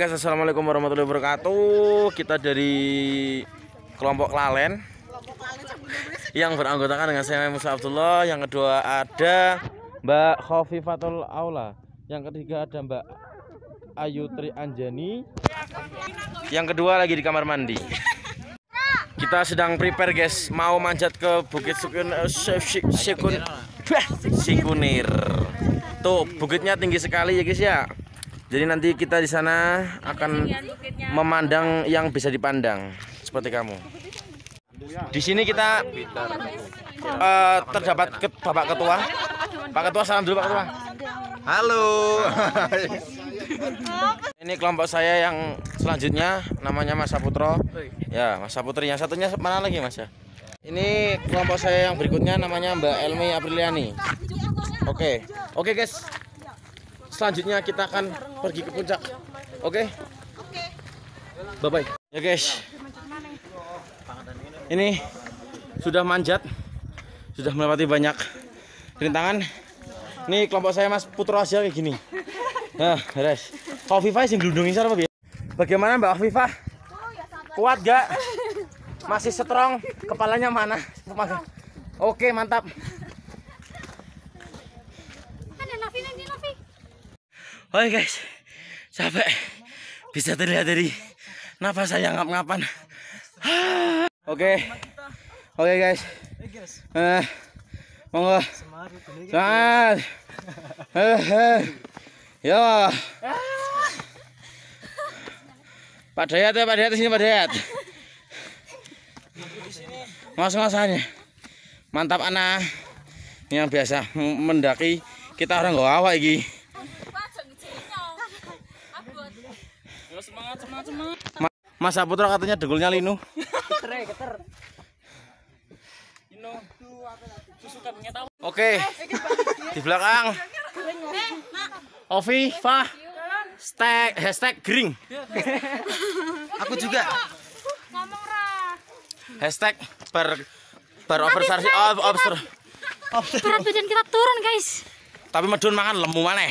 guys, assalamualaikum warahmatullahi wabarakatuh. Kita dari kelompok Lalen yang beranggotakan dengan saya Musa Abdullah. Yang kedua ada Mbak Khofifatul Aula. Yang ketiga ada Mbak Ayu Tri Anjani. Yang kedua lagi di kamar mandi. Kita sedang prepare guys, mau manjat ke Bukit Sikunir. Tuh bukitnya tinggi sekali ya guys ya. Jadi nanti kita di sana akan memandang yang bisa dipandang seperti kamu. Di sini kita terdapat Bapak Ketua. Pak Ketua, salam dulu Pak Ketua. Halo. Ini kelompok saya yang selanjutnya namanya Mas Saputro. Ya, Mas Saputri. Yang satunya mana lagi Mas ya? Ini kelompok saya yang berikutnya namanya Mbak Elmi Apriliani. Oke guys. Selanjutnya kita akan pergi ke puncak. Oke. Bye bye. Ya guys. Ini sudah manjat. Sudah melewati banyak rintangan. Ini kelompok saya Mas Putro aja kayak gini. Nah, beres. Khofifah sing glundung isar apa ya? Bagaimana Mbak Khofifah? Kuat gak? Masih strong? Kepalanya mana? Oke, mantap. Oke guys, capek. Bisa terlihat dari nafas saya ngap-ngapan. Oke guys. Monggo. Semangat. Yo. Pak Dayat ya, Pak Dayat sini Pak Dayat. Ngos-ngosannya. Mantap anak. Ini yang biasa mendaki, kita orang nggak awak iki. Semangat. Mas Saputra katanya degulnya linu. Oke. Di belakang. Ovi, Fah. Hashtag Gring. Aku juga. Hashtag bar oversize berat badan kita turun guys. Tapi medun makan lemu mana?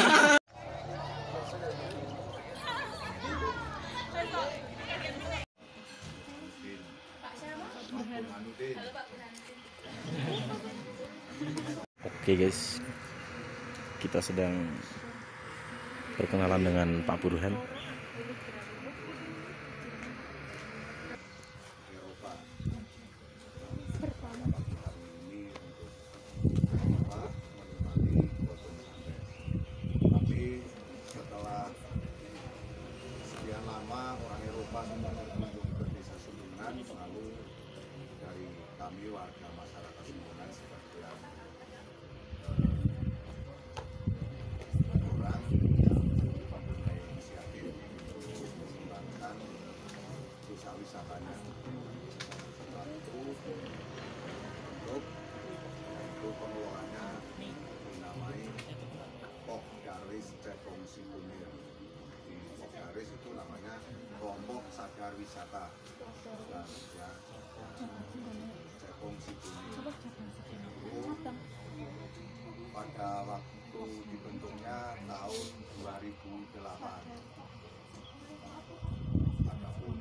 Oke guys, kita sedang berkenalan dengan Pak Burhan. Tapi setelah sekian lama orang Eropa berkunjung ke desa Sumbengan, selalu dari kami warga masyarakat Sumbengan sebagian orang yang mempunyai inisiatif untuk mengembangkan desa wisatanya. Setelah itu bentuk yaitu pengelolanya dinamai Pok Garis Cekong Sikunir. Di Pok Garis itu namanya kelompok sadar wisata dan ya Cekong Sikunir. Pada waktu dibentuknya tahun 2008. Adapun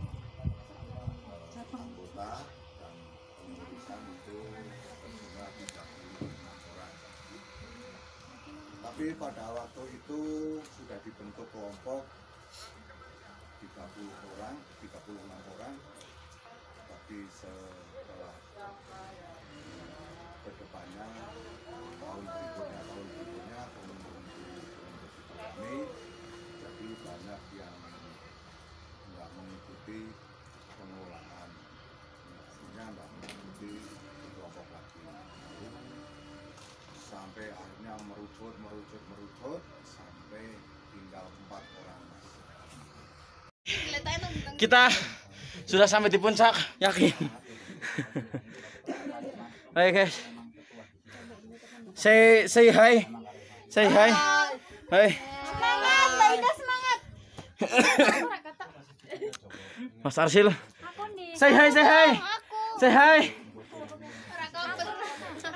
anggota dan pengurusan itu terjumlah 36 orang. Tapi pada waktu itu sudah dibentuk kelompok 36 orang. Tapi setelah kedepannya tahun berikutnya teman-teman ini jadi banyak yang nggak mengikuti pengelolaan, artinya nggak mengikuti kelompok lagi. Sampai akhirnya merucut sampai tinggal 4 orang. Kita sudah sampai di puncak, yakin. Hai guys. Say hi. Hai. Semangat, Mbak Ida semangat. Mas Arsil. Say hi.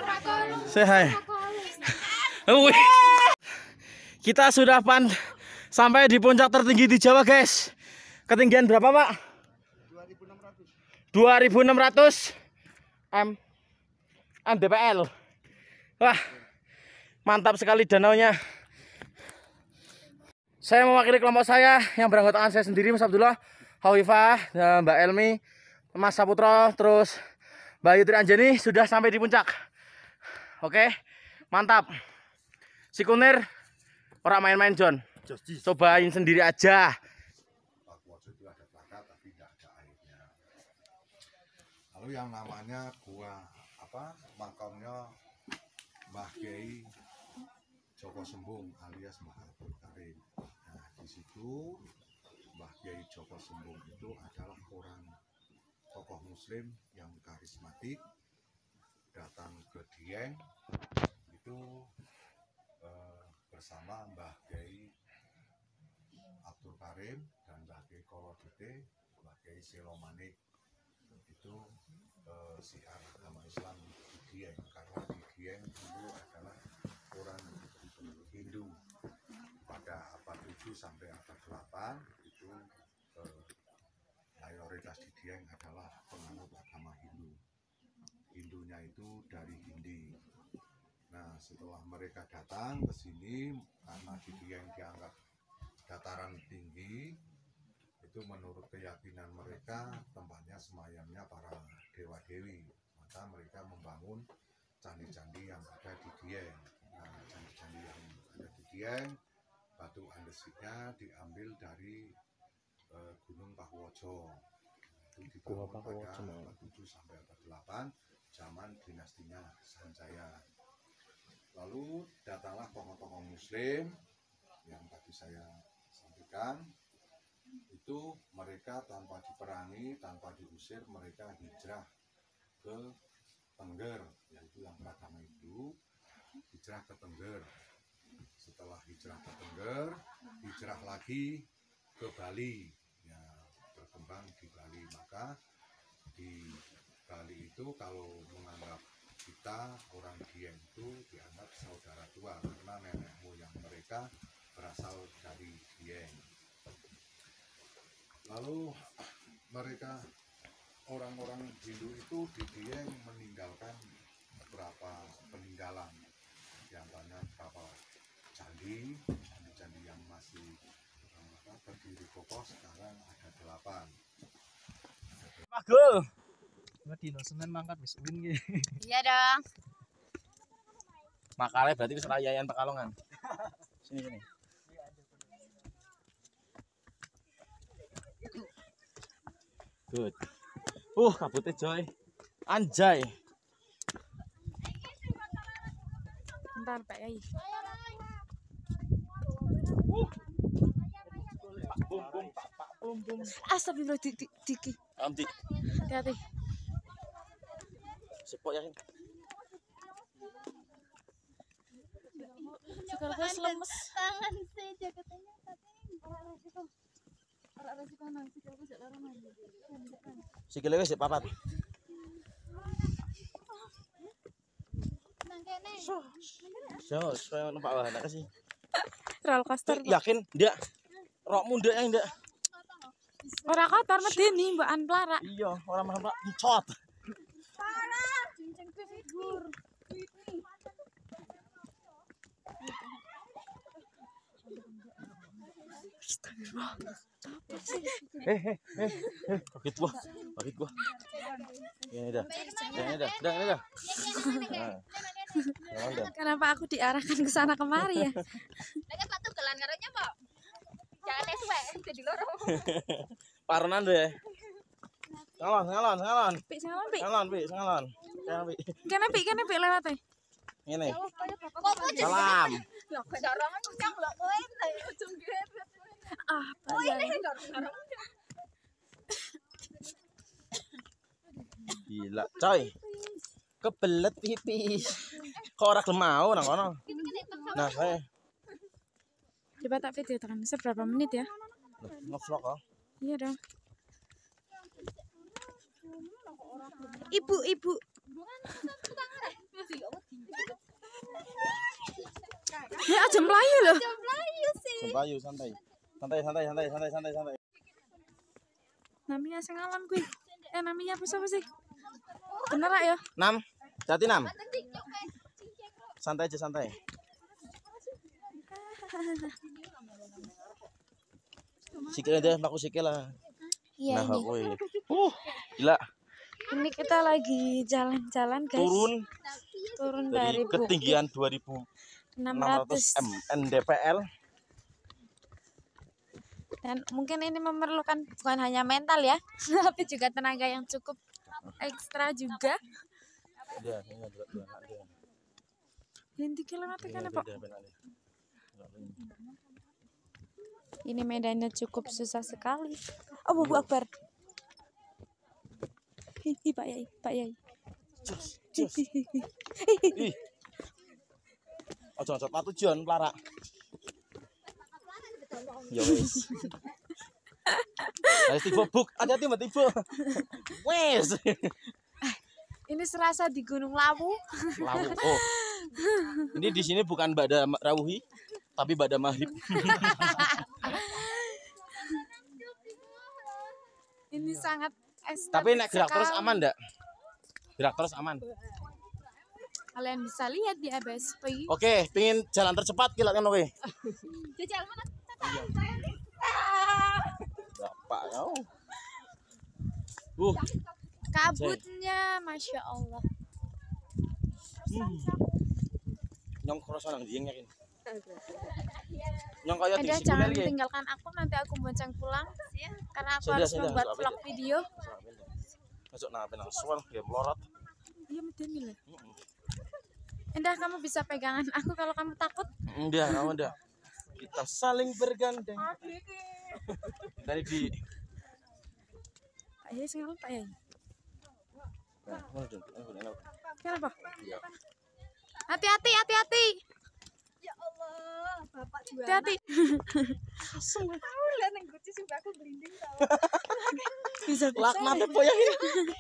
Say hi. Kita sudah Sampai di puncak tertinggi di Jawa, guys. Ketinggian berapa, Pak? 2600 mdpl. Wah, mantap sekali danaunya. Saya mewakili kelompok saya yang beranggotakan saya sendiri, Mas Abdullah, Hawifah, Mbak Elmi, Mas Saputro, terus Mbak Yutri Anjani sudah sampai di puncak. Oke, mantap. Si Kunir orang main-main, John. Cobain sendiri aja. Pakuwojo itu ada plakat tapi tidak ada airnya. Lalu yang namanya gua makamnya Mbah Kiai Joko Sembung alias Mbah Abdul Karim. Nah, di situ Mbah Kiai Joko Sembung itu adalah orang tokoh muslim yang karismatik, datang ke Dieng itu bersama Mbah Kiai Abdul Karim dan Mbah Kiai Kolodite, Mbah Kiai Selomanik. Itu siar agama Islam di Dieng, karena di Dieng itu adalah orang Hindu. Pada abad 7 sampai abad 8 itu mayoritas di Dieng adalah penganut agama Hindu. Hindunya itu dari Hindi. Nah, setelah mereka datang ke sini karena di Dieng dianggap dataran tinggi, itu menurut keyakinan mereka tempatnya semayamnya para dewa-dewi. Maka mereka membangun candi-candi yang ada di Dieng. Nah, candi-candi yang ada di Dieng, batu andesinya diambil dari Gunung Pakuwojo. Itu dibangun pada abad 7 sampai abad 8, zaman dinastinya Sanjaya. Lalu datanglah tokoh-tokoh muslim yang tadi saya sampaikan. Itu mereka tanpa diperangi, tanpa diusir, mereka hijrah ke Tengger, yaitu yang beragama Hindu, hijrah ke Tengger. Setelah hijrah ke Tengger, hijrah lagi ke Bali, ya, berkembang di Bali. Maka di Bali itu kalau menganggap kita orang Dieng itu dianggap saudara tua, karena nenek moyang mereka berasal dari Dieng. Lalu mereka orang-orang Hindu itu di Dieng meninggalkan beberapa peninggalan, diantaranya beberapa candi yang masih berdiri kokoh, sekarang ada 8. Magul. Dino Senin mangkat wis win iki. Iya dong. Makalnya berarti wis rayayan Pekalongan. Sini. Good. Kabutnya Joy. Anjay. Bentar, Pak Yai. Bum. Astagfirullah, Diki. Amdi. Hati-hati. Sepok ya. Sekarang lemes. Tangan saja katanya orang resiko nanti kalau jalan lagi. Sikile wis papat. Nang kene. Saya numpak wahana sih. Roller coaster. Yakin ndak? Rokmu ndak ya ndak? Ora kotor medeni mbakan plara. Iya, orang mahal Pak encot. Parah, cincin figur. Kaget gua. Ini dah. Kenapa aku diarahkan ke sana kemari ya? Lagi patu gelan karonya, Mbak. Jangan suwe, jadi loro. Paronan deh. Ngalon. Pik salon, Pik. Ngalon. Kene Pik lewat e. Ngene. Kok Salam. lho dorongan nyang lho kowe ujung gebet. Apa ya? Dorong. Gila, coy. Kebelet pipis. Kok ora gelem mau nang kono. Nah, saya Coba tak video tekan seberapa menit ya? ngevlog kok. Iya dong. Ibu. Ya aja melayu loh. Melayu sih. Sempayu santai. Santai. Namanya sing alam kuwi. Namanya apa sih? Bener ra ya? 6. Jati 6. Santai aja santai. Sikil deh, aku sikil lah. Iya Nah, ini. aku. Gila. Ini kita lagi jalan-jalan guys. Turun dari Dari ketinggian 2600 600 mdpl. dan mungkin ini memerlukan bukan hanya mental ya, tapi juga tenaga yang cukup ekstra juga. Yang 3 kilometer kan Pak? Ini medannya cukup susah sekali. Allahu Akbar. Hi Pak Yai. Ih. Ojo patujon pelarak. Ya wis. Ayo tiba buk, hati-hati Mbak tiba. Wes. Ini serasa di Gunung Lawu. Lawu. Oh. Ini di sini bukan Bada Rawuhi, tapi Bada Maghrib. Ini sangat estetik. Tapi nek gerak terus sekali. aman ndak? Gerak terus aman. Kalian bisa lihat di ABSP. Oke, pingin jalan tercepat kilat kan oke. Jajal mana? Bapak kau. Kabutnya, masya Allah. Nyong kroso nang dieng yakin. Nyong kaya Anda diisi jangan kulel iki. tinggalkan aku, nanti aku bonceng pulang. Karena aku Sudah, harus sudah, membuat sudah, vlog sudah. video. Masuk nang penang suwel ya melorot. Iya medeni lah. Endah, kamu bisa pegangan aku kalau kamu takut. Udah. Kita saling bergandeng. Dari di Pak Yai sing Pak Yai. Nah, mana dong? Kenapa? Iya. Hati-hati. Ya Allah, bapak jual. Hati-hati. Tahu lah nang guci sumpah aku gelinding tau. Bisa Laknate boyang iki.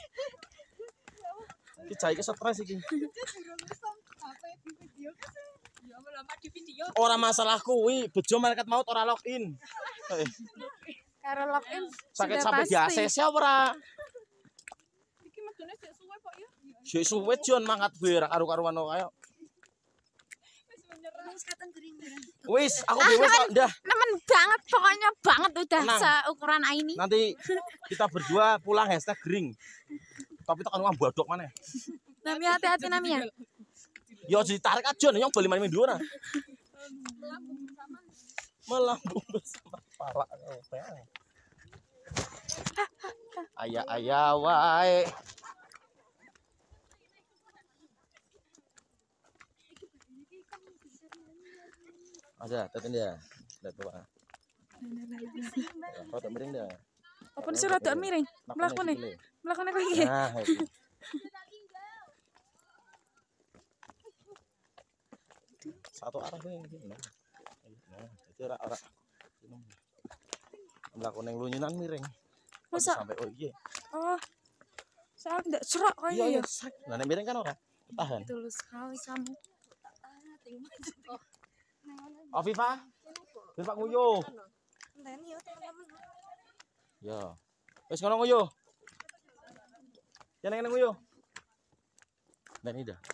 Iki jai ke stres iki. Apa di video kasih? Ya lama di video. Ora masalah kuwi, bejo malaikat maut ora login. Karo login Sakit sudah sampai di pasti. ACC ora? Iki medone sik suwe kok ya. Sik suwe jon mangkat berak karo-karuan kaya. Wis menyerah. Wis katen gering-gering. Wis, aku dhewe kok ndah. Nemen banget, pokoknya banget udah Tenang. seukuran ini. Nanti kita berdua pulang #gering. Tapi tekan uang bodok mana? Nami hati-hati Namia. Yo ditarik aja nih, yang beli main dhuwur. Melambung bersama para ayah wae. Ada, teten dia. Lihat tua. Kau tak miring dah. Apa sih rada miring? Mlakune kok iki. Nah, itu. Satu arah nih. Nah, jadi ora. Mlakune lunyunan miring. Masa? Sampai oh iya. Oh. Saya enggak serak kok Iya, ya. sak. Nah, nek miring kan ora. Tahan. Tulus sekali kamu. Oh, Viva. Viva nguyu. Ndani yo teman-teman. Ya. Wis ngono nguyu. Ya neng nguyu. Nah, ini dah.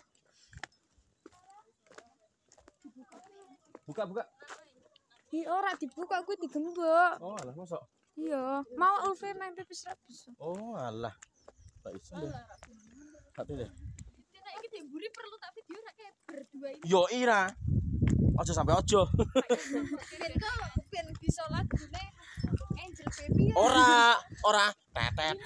Buka. Ih, ora dibuka kuwi digembok. Oh, alah mosok. Iya, mau Ulfir nanti bisa. Oh, alah. Tak iso deh. Hati deh. Nek iki demburi perlu tak video nek kayak berdua ini. Yo ira. Ojo sampai ojo. Ben bisa lagune Angel Baby. Ora. Tetet.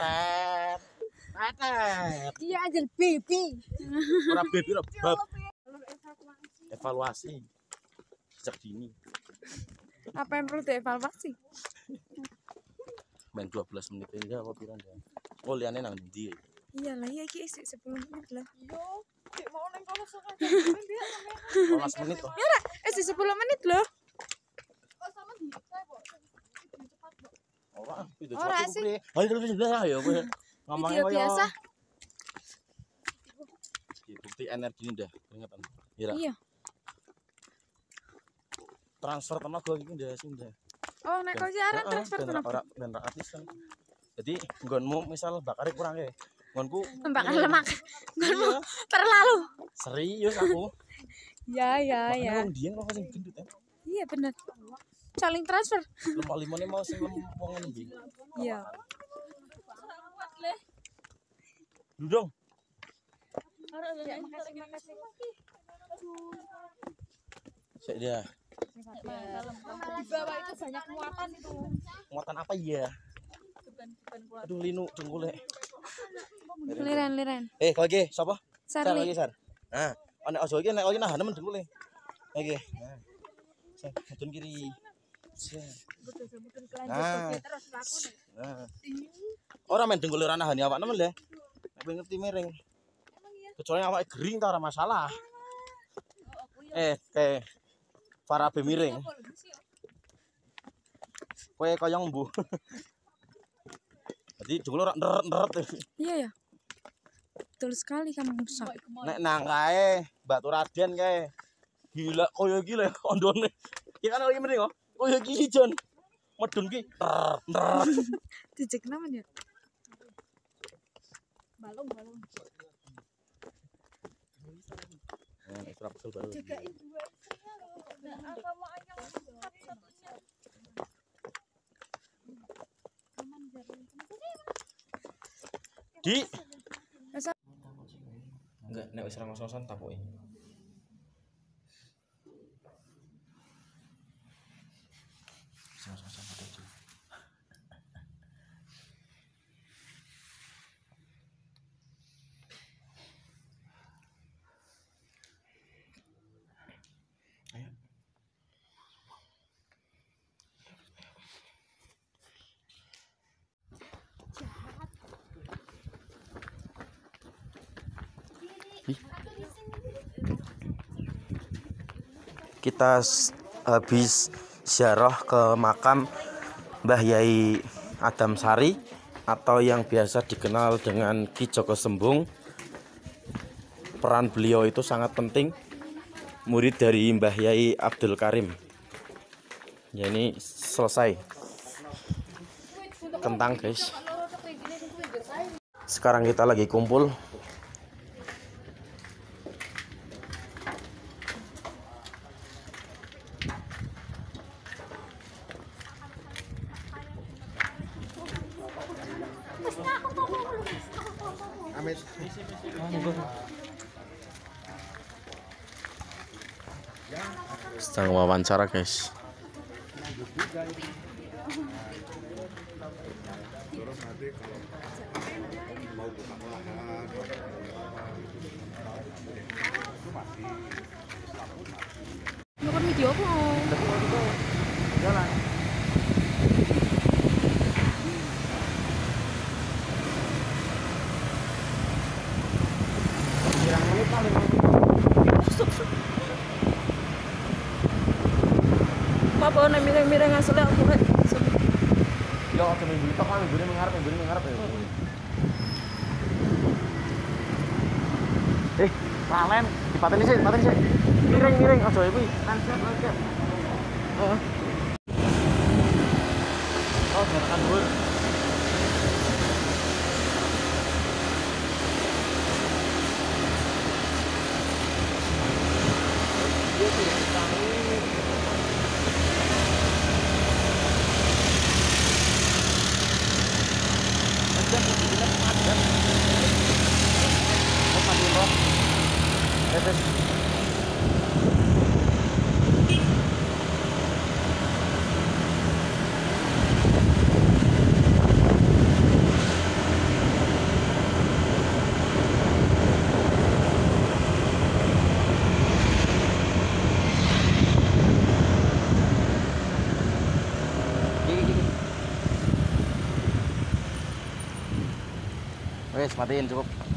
Iya Angel Baby. Ora baby ora bab. Evaluasi. Sejak dini. Apa yang perlu dievaluasi? Main 12 menit aja apa piran ya. Oh, liane nang ndi? Iyalah, ya iki isih 10 menit lah. Yo, cek mau nang kono sok. 12 menit toh. Isih 10 menit loh. Kok sama di saya kok. Cepat kok. Ora, video Ora cepat sih. kuwi. Ayo ya kowe. Ngomongnya Video biasa. Bukti energi ini dah, keringetan. Ira. Iya. transfer tenaga iki ndak sing ndak. Oh, nek kau siaran transfer tenaga. Ben ra artis kan. Jadi nggonmu misal bakare kurang ya. Nggonku Membakar lemak. Nggonmu terlalu. serius aku. Ya. Wong dieng kok sing gendut ya. Iya bener. Saling transfer. Lemak limone mau sing wong ngene iki. Iya. Dudung. Makasih. Sik dia. Di bawah itu banyak muatan itu. Muatan apa ya? Aduh linu dengkule. Liren. Kok iki sapa? Sar Sarli. lagi Sar. Nah, ana ojo iki nek ojo nahan men dengkule. Iki. Nah. Sing mudun kiri. Nah. Nah. Ora men dengkule ora nahani awak nemen lho. Nek ngerti miring. Kecuali awake gering ta ora masalah. Parabe miring. Kowe kaya mbuh. Jadi dengkul ora nderet-nderet. Iya ya. Betul sekali kamu Musa. Nek nang kae Batu Raden kae. Gila koyo iki lho ondone. Iki kan iki mending kok. Koyo iki Jon. Medun ki. Dijek naman ya. Balung. Ekstra pesel baru. Jagain dua istrinya loh. Nah, kamu ayam satu-satunya. Di. Masa Enggak, nek wis ra ngos-ngosan tapuke. Ngos-ngosan padha aja. Ayo. Kita habis ziarah ke makam Mbah Yai Adam Sari atau yang biasa dikenal dengan Ki Joko Sembung. Peran beliau itu sangat penting, murid dari Mbah Yai Abdul Karim. Ya ini selesai kentang guys. Sekarang kita lagi kumpul. Sedang wawancara guys. Terus nanti kalau mau buka olahan itu masih nonton video aku. Jalan. Apa nek mireng-mireng asli aku rek. Ya aja minggu itu kan minggu ini mengharap ya. Lalen, dipateni sih. Miring aja kuwi. Langsung aja. Heeh. Oh, gerakan dhuwur. Wes matiin cukup.